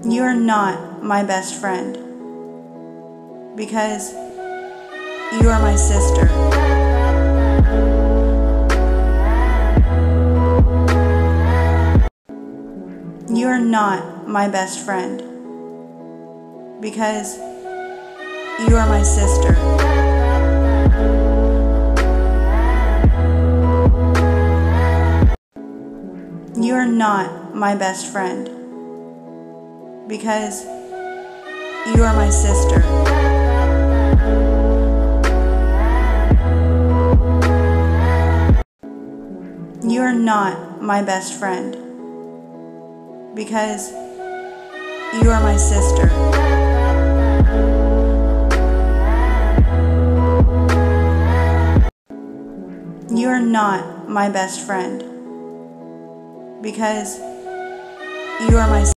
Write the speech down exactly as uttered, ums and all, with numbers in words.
You are not my best friend because you are my sister. You are not my best friend because you are my sister. You are not my best friend because you are my sister. You are not my best friend because you are my sister. You are not my best friend because you are my